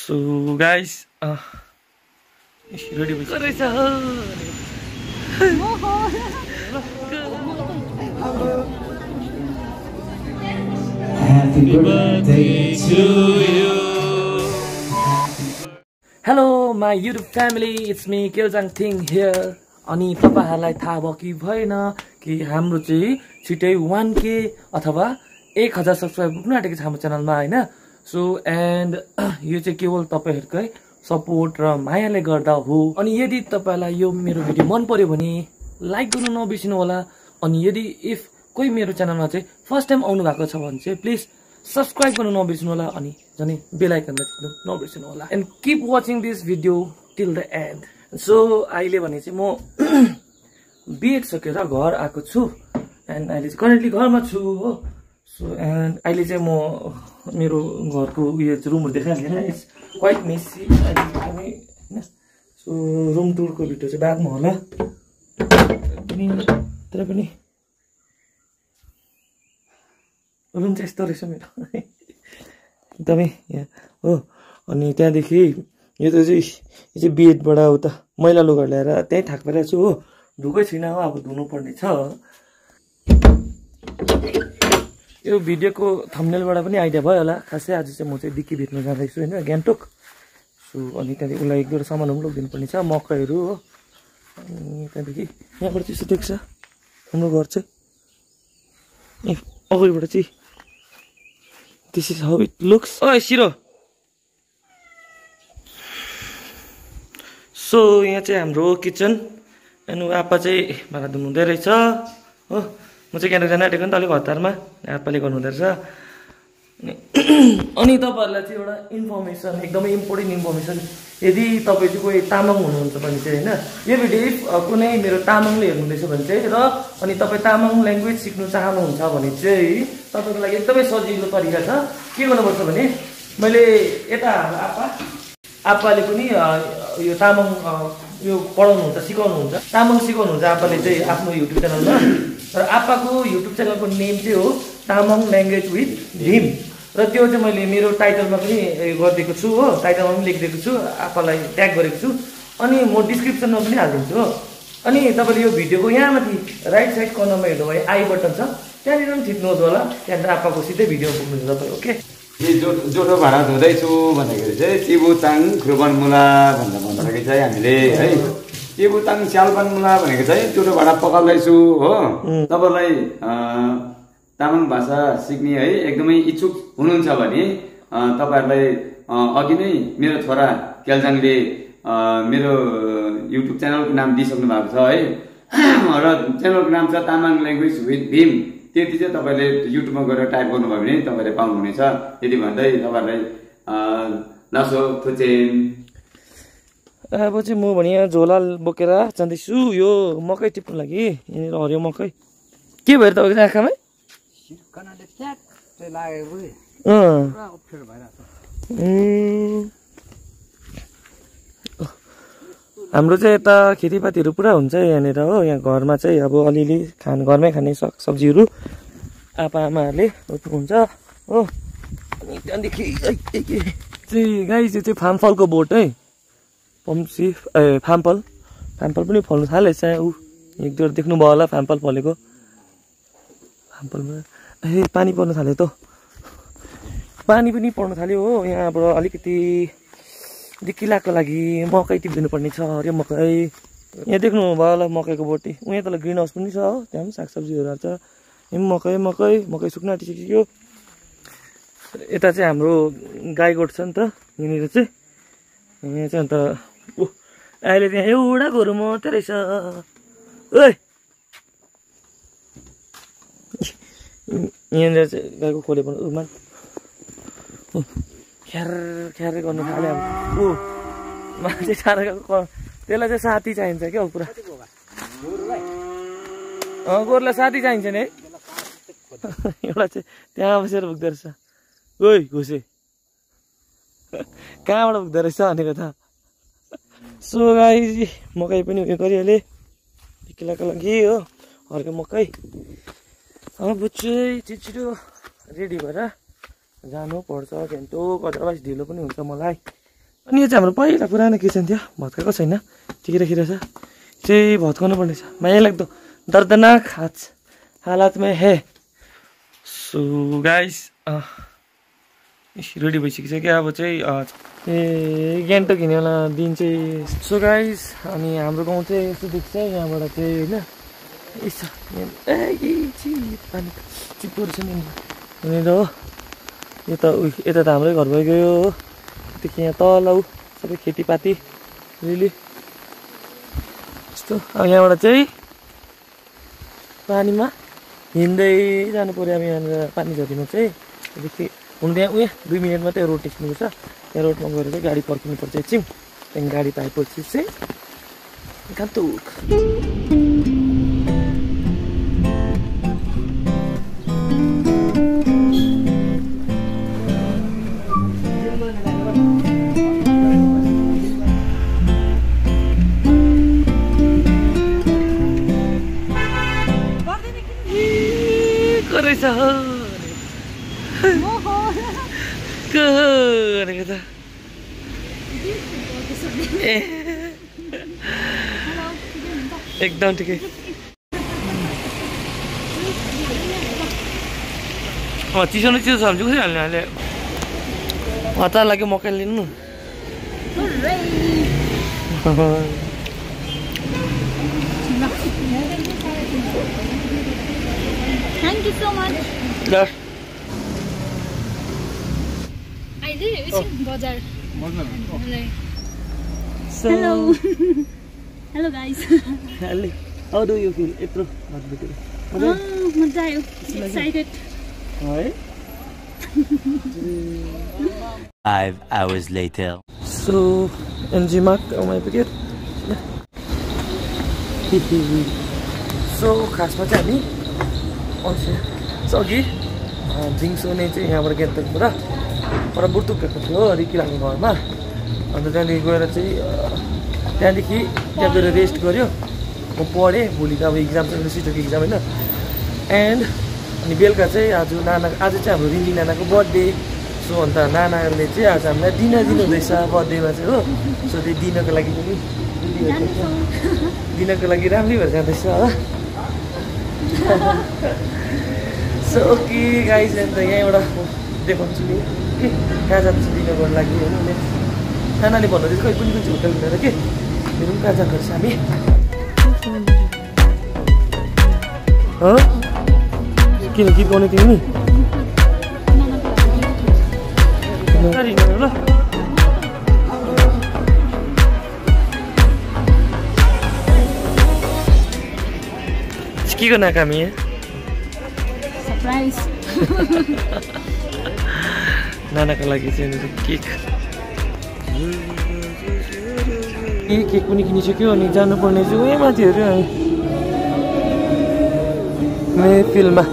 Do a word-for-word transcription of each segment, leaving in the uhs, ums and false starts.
So guys, uh, ready with Happy birthday to you. Hello my YouTube family, it's me Kyeojang Ting here. अनि तपाईहरुलाई थाहा भयो कि भएन कि हाम्रो चाहिँ छिटै one K अथवा one thousand सब्स्क्राइबर पुग्न आँटेको छ हाम्रो च्यानलमा हैन। सो एन्ड यो चाहिँ केवल तपाईहरुकै सपोर्ट र मायाले गर्दा हो। अनि यदि तपाईलाई यो मेरो भिडियो मन पर्यो भने लाइक गर्नु नबिर्सिनु होला। अनि यदि इफ कोही मेरो च्यानलमा चाहिँ फर्स्ट टाइम आउनु भएको छ भने चाहिँ प्लिज सब्स्क्राइब गर्नु नबिर्सिनु होला अनि जने बेल आइकनलाई थिच्नु नबिर्सिनु होला। And keep watching this video till the end. So अहिले भने चाहिँ म बिएड सकेर घर आएको छु एन्ड अहिले चाहिँ करेन्टली घरमा छु हो। सो एन्ड अहिले चाहिँ म मेरो घरको उयो रुमहरु देखाइहालेँ हैन। इट्स क्वाइट मेसी हैन। सो रुम टुरको भिडियो चाहिँ बादमा होला पनि तर पनि रुम चाहिँ यस्तो रहेछ मेरो एकदमै यहाँ हो। अनि त्यहाँदेखि यो त चाहिँ यो चाहिँ बेडबाट उता मैला लुगा ल्याएर त्यही थाक पारेको छु हो। धुकै छैन हो, अब धुनु पर्ने छ। यो भिडियोको थम्बनेलबाट पनि आइडिया भयो होला। खासै आज चाहिँ म चाहिँ डिक्की भेट्न जाँदैछु हैन गान्तोक। सो अनि त्यहाँदेखि उसलाई एक दुईवटा सामानहरू पनि लगिदिनु पर्ने छ, मकैहरू हो। अनि त्यहाँदेखि यहाँबाट चाहिँ देख्छ हाम्रो घर चाहिँ ए अगाडिबाट चाहिँ this is how it looks. ओए सिरो। सो यहाँ चाहिँ हाम्रो किचन एन्ड आप्पा चाहिँ भाँडा धुनु हुँदै रहेछ हो। म चाहिँ क्यान्टिन जान आँटेको नि त अलिक हतारमा, आप्पाले गर्नु हुँदो रहेछ। अनि तपाईँहरूलाई चाहिँ एउटा इन्फर्मेसन, एकदमै इम्पोर्टेन्ट इन्फर्मेसन, यदि तपाईँ चाहिँ कोही तामाङ हुनुहुन्छ भने चाहिँ होइन यो भिडियो कुनै मेरो तामाङले हेर्नुहुँदैछ भने चाहिँ र अनि तपाईँ तामाङ ल्याङ्ग्वेज सिक्नु चाहनुहुन्छ भने चाहिँ तपाईँको लागि एकदमै सजिलो तरिका छ। के गर्नुपर्छ भने मैले यता आप्पा आप्पाले पनि यो तामाङ यो पढाउनुहुन्छ सिकाउनुहुन्छ, तामाङ सिकाउनुहुन्छ आप्पाले चाहिँ आफ्नो युट्युब च्यानलमा। र आप्पाको युट्युब च्यानलको नेम चाहिँ हो तामाङ ल्याङ्ग्वेज विथ भिम। र त्यो चाहिँ मैले मेरो टाइटलमा पनि गरिदिएको छु हो, टाइटलमा पनि लेखिदिएको छु, आप्पालाई ट्याग गरेको छु। अनि म डिस्क्रिप्सनमा पनि हालिदिन्छु हो। अनि तपाईँले यो भिडियोको यहाँ माथि राइट साइड कर्नरमा हेर्नु भयो आई बटन छ, त्यहाँनिर पनि थिच्नुहोस् होला। त्यहाँनिर आप्पाको सिधै भिडियो पुग्नुहुन्छ तपाईँ। ओके जो जोठो भाँडा धुँदैछु भन्दाखेरि चाहिँ चिबुताङ खुर्बन मुला भनेर भन्दाखेरि चाहिँ हामीले है चिबुताङ स्यालबन मुला भनेको चाहिँ जोठो भाँडा पकाउँदैछु हो। तपाईँलाई तामाङ भाषा सिक्ने है एकदमै इच्छुक हुनुहुन्छ भने तपाईँहरूलाई अघि नै मेरो छोरा क्यालजाङले मेरो युट्युब च्यानलको नाम दिइसक्नु भएको छ है। र च्यानलको नाम छ तामाङ ल्याङ्ग्वेज विथ भीम। त्यति चाहिँ तपाईँले युट्युबमा गएर टाइप गर्नुभयो भने तपाईँले पाउनुहुनेछ। यदि भन्दै तपाईँहरूलाई लासो थुचेन। अब चाहिँ म भने यहाँ झोला बोकेर जाँदैछु यो मकै टिप्नु लागि। यहाँनिर हरियो मकै के भयो तपाईँको आँखामै? हाम्रो चाहिँ यता खेतीपातीहरू पुरा हुन्छ यहाँनिर हो। यहाँ घरमा चाहिँ अब अलिअलि खान घरमै खाने साग सब्जीहरू आप्पा आमाहरूले रोप्नुहुन्छ हो। अनि त्यहाँदेखि चाहिँ गाई चाहिँ चाहिँ फामफलको बोट है, पम्सी ए फामफल फामफल पनि फल्नु थालेछ। ऊ एक दुईवटा देख्नुभयो होला फामफल फलेको। फामफलमा ए पानी पर्नु थाल्यो त, पानी पनि पर्नु थाल्यो हो। यहाँबाट अलिकति किलाको लागि मकै टिपिदिनु पर्ने छ, हरियो मकै। यहाँ देख्नुभयो होला मकैको बोटी, उहाँ तल ग्रिन हाउस पनि छ हो, त्यहाँ पनि सागसब्जीहरू हाल्छ। मकै मकै मकै सुक्न आँटिसक्यो। यता चाहिँ हाम्रो गाई गोठ छ नि त यहाँनिर चाहिँ। यहाँ चाहिँ अन्त ऊ अहिले त्यहाँ एउटा गोरु मात्रै रहेछ। ओइ यहाँनिर चाहिँ गाईको खोले पनि उमा ख्यार ख्यार गर्नु थाल्यो। अब ऊ मान्छे टाढा गएको त्यसलाई चाहिँ साथी चाहिन्छ क्या पुरा। अँ गोरुलाई साथी चाहिन्छ नि है। एउटा चाहिँ त्यहाँ बसेर पुग्दो रहेछ। ओइ घुसे कहाँबाट पुग्दो रहेछ भनेको त। सो गाई मकै पनि उयो गरिहालेँ किलाको लागि हो, हर्को मकै। अब चाहिँ छिटो छिटो रेडी भएर जानु पर्छ गान्तोक, अदरवाइज ढिलो पनि हुन्छ मलाई। अनि यो चाहिँ हाम्रो पहिला पुरानो किचन थियो, भत्काएको छैन, ठिकै राखिरहेछ। चाहिँ भत्काउनु पर्ने छ, माया लाग्दो दर्दनाक हात हालतमा हे। सो गाइस रेडी भइसकिसक्यो अब चाहिँ ए गान्तोक हिँड्नेवाला दिन चाहिँ। सो गाइस अनि हाम्रो गाउँ चाहिँ यस्तो देख्छ यहाँबाट चाहिँ होइन, यसो पानी चिप्पोहरू छ नि यहाँनिर हो। यता यता त हाम्रै घर भइगयो हो, त्यहाँदेखि यहाँ तल सबै खेतीपाती रेली यस्तो। अब यहाँबाट चाहिँ पानीमा हिँड्दै जानु पऱ्यो। अब यहाँनिर पानी झरीमा चाहिँ त्यहाँदेखि हुनु त्यहाँ उयो दुई मिनट मात्रै रोड टेक्नुपर्छ, त्यहाँ रोडमा गएर चाहिँ गाडी पर्खिनु पर्छ एकछिन, त्यहाँदेखि गाडी पाएपछि चाहिँ गान्तोक। एकदम ठिकै। अँ चिसो न चिसो छ भने चाहिँ कसरी हाल्ने अहिले हतार लाग्यो मकै लिनु। Thank you so much. Yes. I did it. It's in Bazaar. So, Hello. Hello guys. Hello. How do you feel? Itro. Oh, मजा आयो. Excited. Right? Five hours later. So, N G Mark, oh my god. So, खासमा चाहिँ हामी अल्छे अघि दिउँसो नै चाहिँ यहाँबाट गान्तोकबाट पर बुर्तुक गएको थियो रिकी लाग्ने घरमा। अन्त त्यहाँदेखि गएर चाहिँ त्यहाँदेखि त्यहाँ गएर रेस्ट गऱ्यो, म पढेँ। भोलि त अब इक्जाम छ, सिटोको इक्जाम होइन। एन्ड अनि बेलुका चाहिँ आज नाना आज चाहिँ हाम्रो रिन्जी नानाको बर्थडे। सो अन्त नानाले चाहिँ आज हामीलाई डिनर दिनुहुँदैछ बर्थडेमा चाहिँ हो। सो त्यो डिनरको लागि पनि डिनरको लागि राम्रै भएर जाँदैछ हो। सो ओके गाइज, अन्त यहाँबाट देखाउँछु नि के कहाँ जान्छ डिनर गर्नु लागि होइन। नानाले भन्नुहुँदैछ खै कुन कुन चाहिँ होटल भनेर के, त्यो पनि कहाँ जाँदो रहेछ हामी हो। किन गीत गाउने तिमी ल के को नाकामी Surprise. नानाको लागि चाहिँ केक ए केक पनि किनिसक्यो। अनि जानुपर्ने चाहिँ उयो माथि हेऱ्यो हामी मेहफिलमा।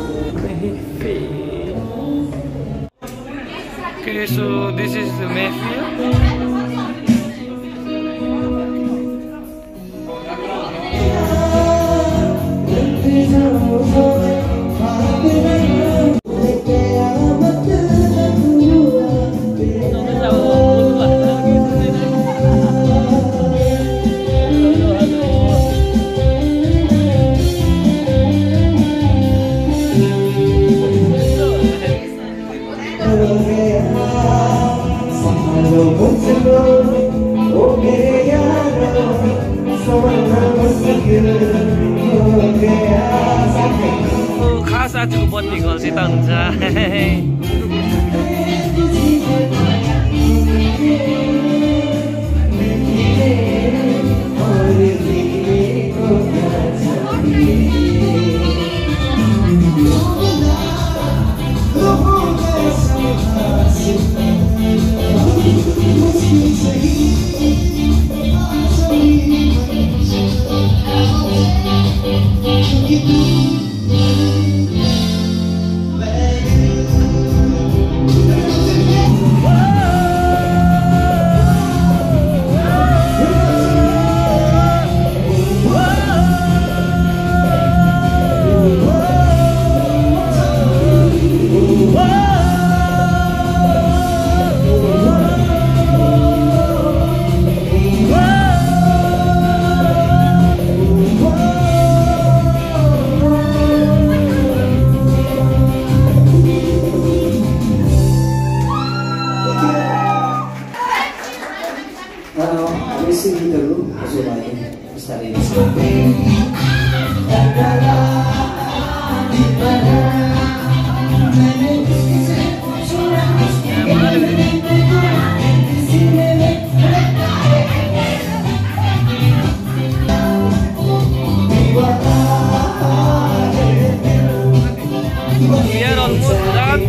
Okay, so this is the Mayfield. खास आजको बत्ती घल्सी त हुन्छ। यस्तै गीतहरू हजुरलाई बिस्तारै We are almost done.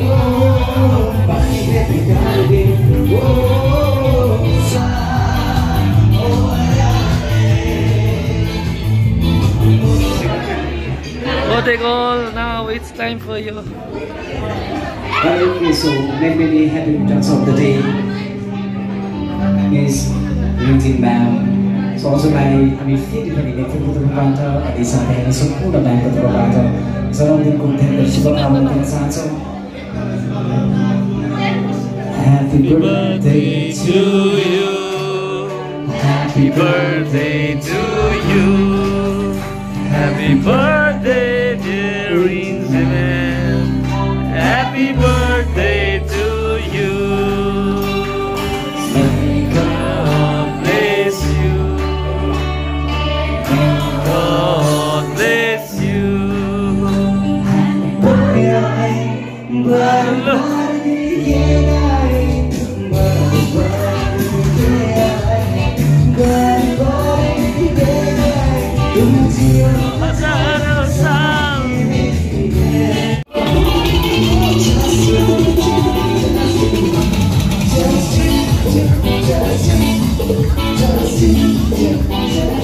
What a goal! Now it's time for you. Okay, so many many happy returns of the day. Is greeting ma'am. So हजुरलाई हामी फेरि पनि नेतृत्वको तर्फबाट अनि साथै हामी सम्पूर्ण ब्याङ्कको तर्फबाट जन्मदिनको धेरै शुभकामना दिन चाहन्छौँ। Happy birthday to you. Happy birthday to you. Happy birthday, dear Inseman. Happy birthday to you. May God bless you. May God bless you. Just